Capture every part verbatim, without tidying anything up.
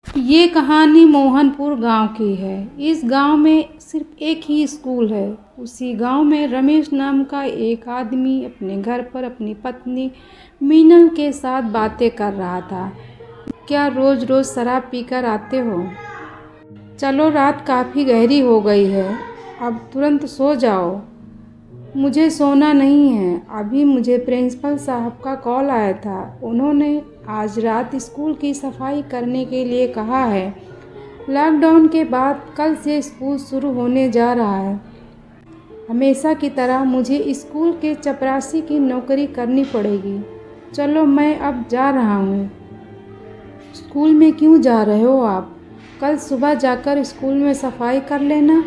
ये कहानी मोहनपुर गांव की है। इस गांव में सिर्फ एक ही स्कूल है। उसी गांव में रमेश नाम का एक आदमी अपने घर पर अपनी पत्नी मीनल के साथ बातें कर रहा था। क्या रोज़ रोज़ शराब पीकर आते हो? चलो, रात काफ़ी गहरी हो गई है, अब तुरंत सो जाओ। मुझे सोना नहीं है, अभी मुझे प्रिंसिपल साहब का कॉल आया था। उन्होंने आज रात स्कूल की सफाई करने के लिए कहा है। लॉकडाउन के बाद कल से स्कूल शुरू होने जा रहा है। हमेशा की तरह मुझे स्कूल के चपरासी की नौकरी करनी पड़ेगी। चलो, मैं अब जा रहा हूँ। स्कूल में क्यों जा रहे हो आप? कल सुबह जाकर स्कूल में सफाई कर लेना।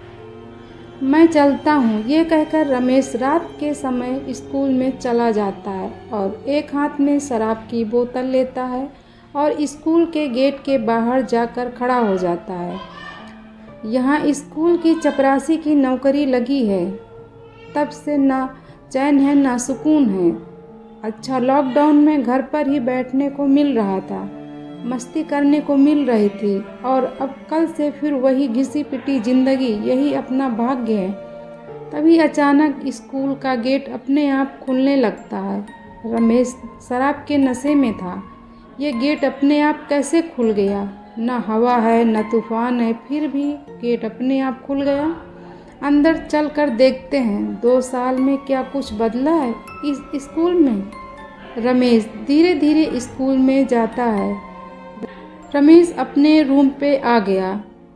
मैं चलता हूँ। ये कहकर रमेश रात के समय स्कूल में चला जाता है और एक हाथ में शराब की बोतल लेता है और स्कूल के गेट के बाहर जाकर खड़ा हो जाता है। यहाँ स्कूल की चपरासी की नौकरी लगी है, तब से ना चैन है ना सुकून है। अच्छा, लॉकडाउन में घर पर ही बैठने को मिल रहा था, मस्ती करने को मिल रही थी और अब कल से फिर वही घिसी पिटी जिंदगी, यही अपना भाग्य है। तभी अचानक स्कूल का गेट अपने आप खुलने लगता है। रमेश शराब के नशे में था। ये गेट अपने आप कैसे खुल गया? न हवा है न तूफान है, फिर भी गेट अपने आप खुल गया। अंदर चल कर देखते हैं, दो साल में क्या कुछ बदला है इस स्कूल में। रमेश धीरे धीरे स्कूल में जाता है। रमेश अपने रूम पे आ गया।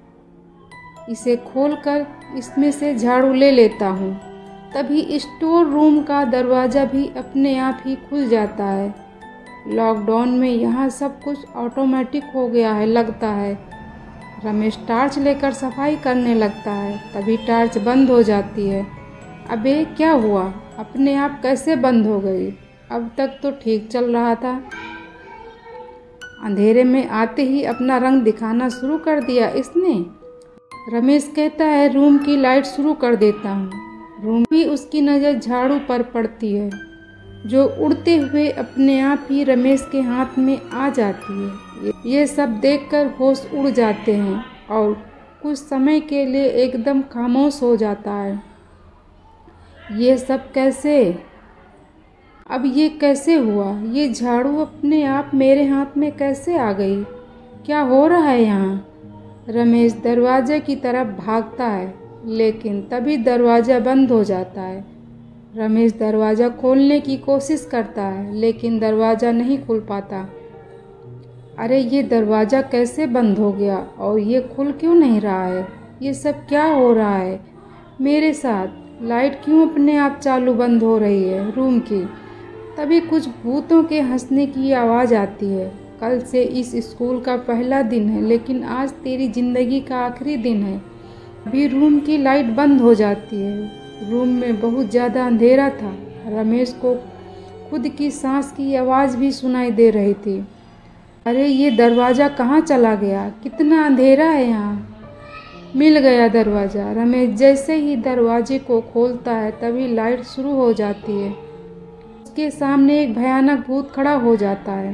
इसे खोलकर इसमें से झाड़ू ले लेता हूँ। तभी स्टोर रूम का दरवाज़ा भी अपने आप ही खुल जाता है। लॉकडाउन में यहाँ सब कुछ ऑटोमेटिक हो गया है लगता है। रमेश टार्च लेकर सफाई करने लगता है, तभी टार्च बंद हो जाती है। अबे क्या हुआ? अपने आप कैसे बंद हो गई? अब तक तो ठीक चल रहा था। अंधेरे में आते ही अपना रंग दिखाना शुरू कर दिया इसने। रमेश कहता है, रूम की लाइट शुरू कर देता हूँ। रूम भी उसकी नज़र झाड़ू पर पड़ती है, जो उड़ते हुए अपने आप ही रमेश के हाथ में आ जाती है। ये सब देखकर होश उड़ जाते हैं और कुछ समय के लिए एकदम खामोश हो जाता है। ये सब कैसे? अब ये कैसे हुआ? ये झाड़ू अपने आप मेरे हाथ में कैसे आ गई? क्या हो रहा है यहाँ? रमेश दरवाजे की तरफ भागता है, लेकिन तभी दरवाज़ा बंद हो जाता है। रमेश दरवाज़ा खोलने की कोशिश करता है, लेकिन दरवाज़ा नहीं खुल पाता। अरे, ये दरवाज़ा कैसे बंद हो गया और ये खुल क्यों नहीं रहा है? ये सब क्या हो रहा है मेरे साथ? लाइट क्यों अपने आप चालू बंद हो रही है रूम की? तभी कुछ भूतों के हंसने की आवाज़ आती है। कल से इस स्कूल का पहला दिन है, लेकिन आज तेरी ज़िंदगी का आखिरी दिन है। अभी रूम की लाइट बंद हो जाती है। रूम में बहुत ज़्यादा अंधेरा था। रमेश को खुद की सांस की आवाज़ भी सुनाई दे रही थी। अरे, ये दरवाज़ा कहाँ चला गया? कितना अंधेरा है यहाँ। मिल गया दरवाज़ा। रमेश जैसे ही दरवाजे को खोलता है, तभी लाइट शुरू हो जाती है। उसके सामने एक भयानक भूत खड़ा हो जाता है,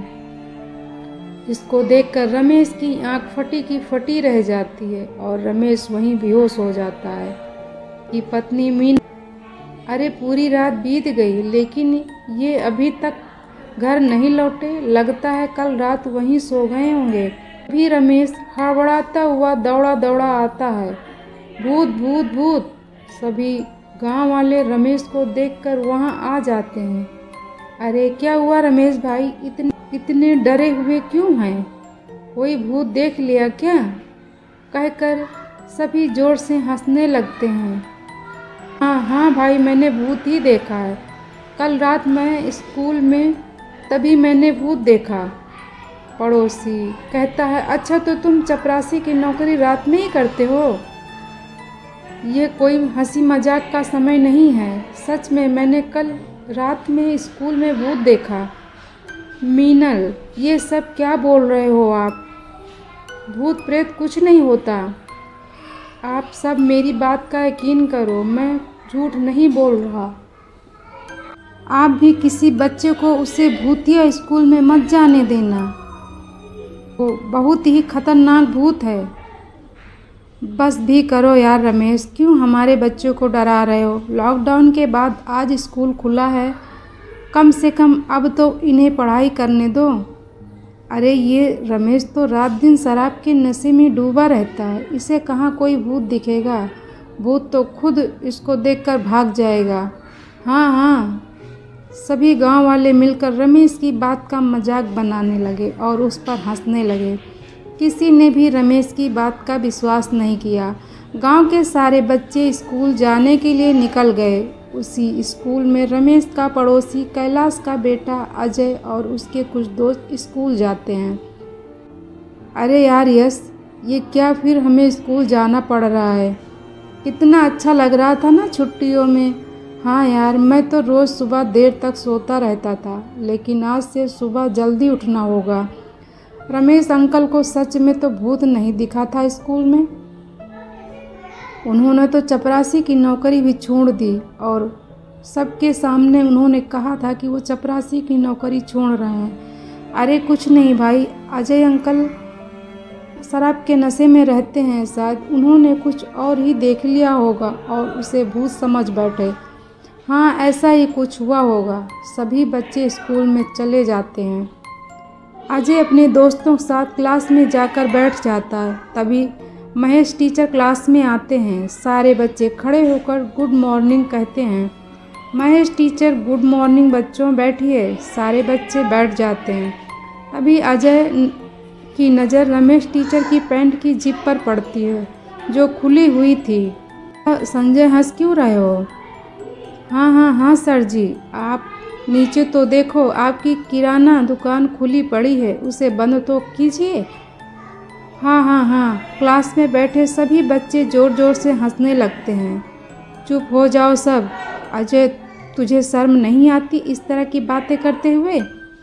जिसको देखकर रमेश की आंख फटी की फटी रह जाती है और रमेश वहीं बेहोश हो जाता है। कि पत्नी मीन अरे, पूरी रात बीत गई, लेकिन ये अभी तक घर नहीं लौटे। लगता है कल रात वहीं सो गए होंगे। अभी रमेश हड़बड़ाता हुआ दौड़ा दौड़ा आता है। भूत भूत भूत! सभी गांव वाले रमेश को देखकर वहां आ जाते हैं। अरे, क्या हुआ रमेश भाई? इतने इतने डरे हुए क्यों हैं? कोई भूत देख लिया क्या? कहकर सभी जोर से हंसने लगते हैं। हाँ हाँ भाई, मैंने भूत ही देखा है। कल रात मैं स्कूल में, तभी मैंने भूत देखा। पड़ोसी कहता है, अच्छा तो तुम चपरासी की नौकरी रात में ही करते हो? ये कोई हंसी मजाक का समय नहीं है। सच में मैंने कल रात में स्कूल में भूत देखा। मीनल, ये सब क्या बोल रहे हो आप? भूत प्रेत कुछ नहीं होता। आप सब मेरी बात का यकीन करो, मैं झूठ नहीं बोल रहा। आप भी किसी बच्चे को उसे भूतिया स्कूल में मत जाने देना। वो बहुत ही खतरनाक भूत है। बस भी करो यार रमेश, क्यों हमारे बच्चों को डरा रहे हो? लॉकडाउन के बाद आज स्कूल खुला है, कम से कम अब तो इन्हें पढ़ाई करने दो। अरे ये रमेश तो रात दिन शराब के नशे में डूबा रहता है, इसे कहाँ कोई भूत दिखेगा? भूत तो खुद इसको देखकर भाग जाएगा। हाँ हाँ, सभी गांव वाले मिलकर रमेश की बात का मजाक बनाने लगे और उस पर हंसने लगे। किसी ने भी रमेश की बात का विश्वास नहीं किया। गांव के सारे बच्चे स्कूल जाने के लिए निकल गए। उसी स्कूल में रमेश का पड़ोसी कैलाश का बेटा अजय और उसके कुछ दोस्त स्कूल जाते हैं। अरे यार यश, ये क्या फिर हमें स्कूल जाना पड़ रहा है? कितना अच्छा लग रहा था ना छुट्टियों में। हाँ यार, मैं तो रोज़ सुबह देर तक सोता रहता था, लेकिन आज से सुबह जल्दी उठना होगा। रमेश अंकल को सच में तो भूत नहीं दिखा था स्कूल में। उन्होंने तो चपरासी की नौकरी भी छोड़ दी और सबके सामने उन्होंने कहा था कि वो चपरासी की नौकरी छोड़ रहे हैं। अरे कुछ नहीं भाई, अजय अंकल शराब के नशे में रहते हैं, शायद उन्होंने कुछ और ही देख लिया होगा और उसे भूत समझ बैठे। हाँ ऐसा ही कुछ हुआ होगा। सभी बच्चे स्कूल में चले जाते हैं। अजय अपने दोस्तों के साथ क्लास में जाकर बैठ जाता है। तभी महेश टीचर क्लास में आते हैं। सारे बच्चे खड़े होकर गुड मॉर्निंग कहते हैं। महेश टीचर गुड मॉर्निंग बच्चों, बैठिए। सारे बच्चे बैठ जाते हैं। तभी अजय की नज़र रमेश टीचर की पैंट की जिप पर पड़ती है जो खुली हुई थी। संजय हंस क्यों रहे हो? हाँ हाँ हाँ सर जी, आप नीचे तो देखो, आपकी किराना दुकान खुली पड़ी है, उसे बंद तो कीजिए। हाँ हाँ हाँ, क्लास में बैठे सभी बच्चे ज़ोर ज़ोर से हंसने लगते हैं। चुप हो जाओ सब। अजय, तुझे शर्म नहीं आती इस तरह की बातें करते हुए?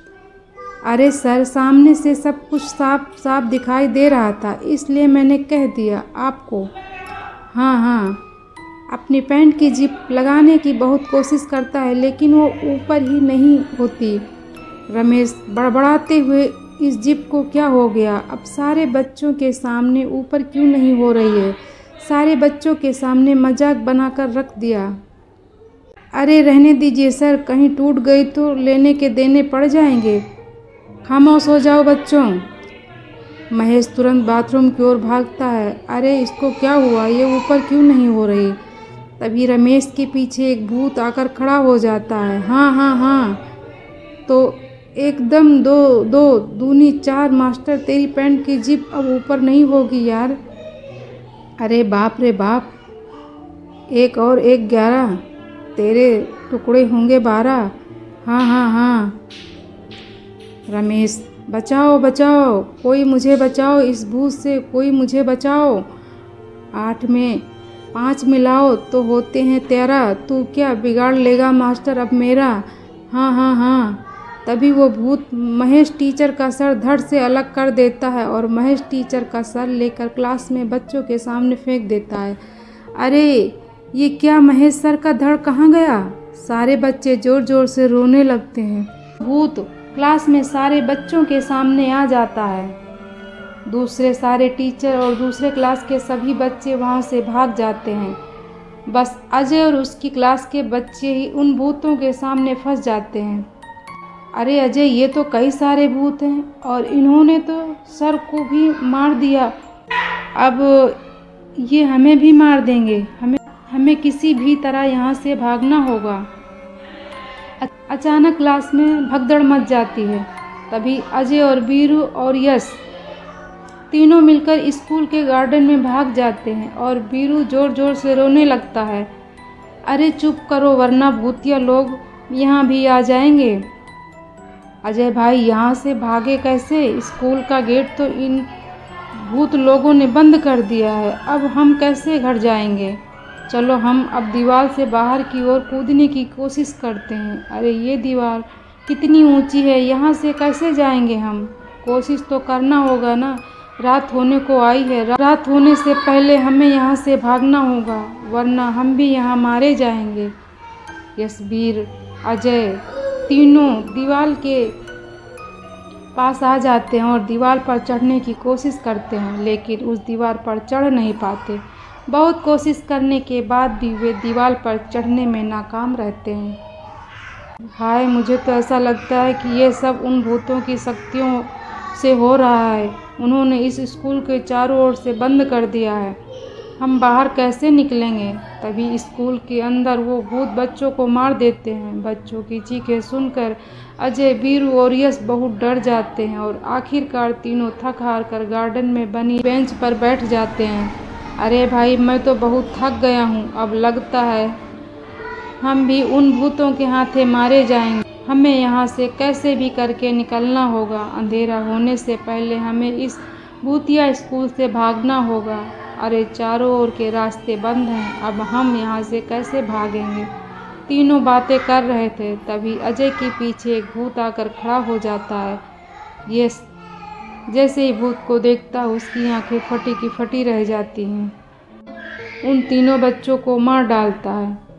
अरे सर, सामने से सब कुछ साफ साफ दिखाई दे रहा था, इसलिए मैंने कह दिया आपको। हाँ हाँ, अपनी पैंट की जिप लगाने की बहुत कोशिश करता है, लेकिन वो ऊपर ही नहीं होती। रमेश बड़बड़ाते हुए, इस जिप को क्या हो गया? अब सारे बच्चों के सामने ऊपर क्यों नहीं हो रही है? सारे बच्चों के सामने मजाक बनाकर रख दिया। अरे रहने दीजिए सर, कहीं टूट गई तो लेने के देने पड़ जाएंगे। खामोश हो जाओ बच्चों। महेश तुरंत बाथरूम की ओर भागता है। अरे इसको क्या हुआ? ये ऊपर क्यों नहीं हो रही? तभी रमेश के पीछे एक भूत आकर खड़ा हो जाता है। हाँ हाँ हाँ, तो एकदम दो दो दूनी चार मास्टर, तेरी पैंट की जिप अब ऊपर नहीं होगी यार। अरे बाप रे बाप, एक और एक ग्यारह, तेरे टुकड़े होंगे बारह। हाँ हाँ हाँ। रमेश, बचाओ बचाओ, कोई मुझे बचाओ, इस भूत से कोई मुझे बचाओ। आठ में पाँच मिलाओ तो होते हैं तेरह, तू क्या बिगाड़ लेगा मास्टर अब मेरा? हाँ हाँ हाँ। तभी वो भूत महेश टीचर का सर धड़ से अलग कर देता है और महेश टीचर का सर लेकर क्लास में बच्चों के सामने फेंक देता है। अरे ये क्या, महेश सर का धड़ कहाँ गया? सारे बच्चे जोर जोर से रोने लगते हैं। भूत क्लास में सारे बच्चों के सामने आ जाता है। दूसरे सारे टीचर और दूसरे क्लास के सभी बच्चे वहाँ से भाग जाते हैं। बस अजय और उसकी क्लास के बच्चे ही उन भूतों के सामने फंस जाते हैं। अरे अजय, ये तो कई सारे भूत हैं और इन्होंने तो सर को भी मार दिया। अब ये हमें भी मार देंगे। हमें हमें किसी भी तरह यहाँ से भागना होगा। अचानक क्लास में भगदड़ मच जाती है। तभी अजय और वीरू और यश तीनों मिलकर स्कूल के गार्डन में भाग जाते हैं और वीरू जोर जोर से रोने लगता है। अरे चुप करो, वरना भूतिया लोग यहाँ भी आ जाएंगे। अजय भाई, यहाँ से भागे कैसे? स्कूल का गेट तो इन भूत लोगों ने बंद कर दिया है, अब हम कैसे घर जाएंगे? चलो हम अब दीवार से बाहर की ओर कूदने की कोशिश करते हैं। अरे ये दीवार कितनी ऊंची है, यहाँ से कैसे जाएंगे हम? कोशिश तो करना होगा ना, रात होने को आई है। रात होने से पहले हमें यहाँ से भागना होगा, वरना हम भी यहाँ मारे जाएंगे। यशवीर, अजय तीनों दीवार के पास आ जाते हैं और दीवार पर चढ़ने की कोशिश करते हैं, लेकिन उस दीवार पर चढ़ नहीं पाते। बहुत कोशिश करने के बाद भी वे दीवार पर चढ़ने में नाकाम रहते हैं। हाय, मुझे तो ऐसा लगता है कि ये सब उन भूतों की शक्तियों से हो रहा है। उन्होंने इस स्कूल के चारों ओर से बंद कर दिया है। हम बाहर कैसे निकलेंगे? तभी स्कूल के अंदर वो भूत बच्चों को मार देते हैं। बच्चों की चीखें सुनकर अजय, वीरू और यश बहुत डर जाते हैं और आखिरकार तीनों थक हार कर गार्डन में बनी बेंच पर बैठ जाते हैं। अरे भाई, मैं तो बहुत थक गया हूँ। अब लगता है हम भी उन भूतों के हाथे मारे जाएंगे। हमें यहाँ से कैसे भी करके निकलना होगा। अंधेरा होने से पहले हमें इस भूतिया स्कूल से भागना होगा। अरे, चारों ओर के रास्ते बंद हैं। अब हम यहाँ से कैसे भागेंगे? तीनों बातें कर रहे थे, तभी अजय के पीछे एक भूत आकर खड़ा हो जाता है। ये जैसे ही भूत को देखता, उसकी आंखें फटी की फटी रह जाती हैं। उन तीनों बच्चों को मार डालता है।